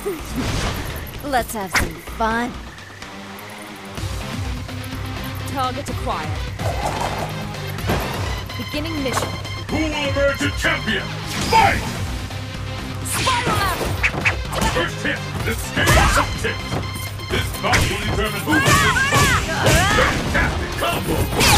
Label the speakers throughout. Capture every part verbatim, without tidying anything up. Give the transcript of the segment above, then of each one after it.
Speaker 1: Let's have some fun.
Speaker 2: Target acquired. Beginning mission.
Speaker 3: Who will emerge a champion? Fight!
Speaker 2: Spiral out!
Speaker 3: First hit, the scale is tipped. This bout will determine who wins this fight. Fantastic combo!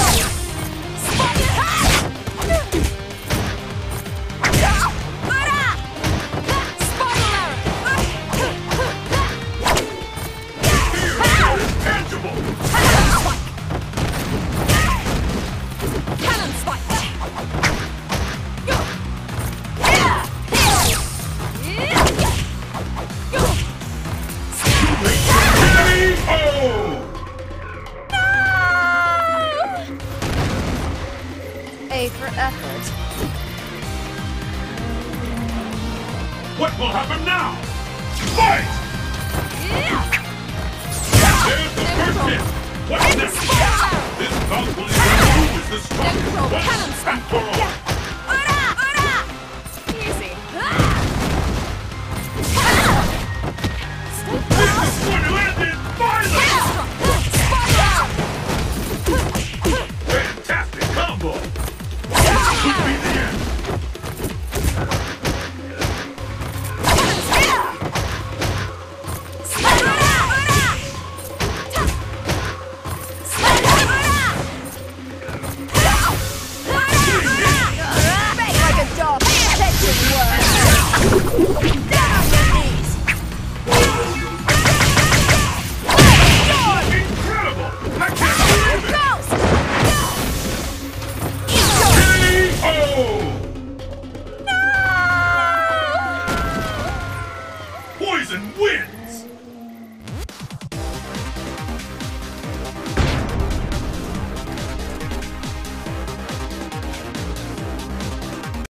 Speaker 3: Fear is tangible!
Speaker 2: Cannon spike!
Speaker 1: A for effort.
Speaker 3: What will happen now? Fight! There's the first hit! What's next? This bout will determine who is the strongest. Once and for all.
Speaker 2: Easy.
Speaker 3: This is going to end in violence! Fantastic combo! This could be the end. Poison wins!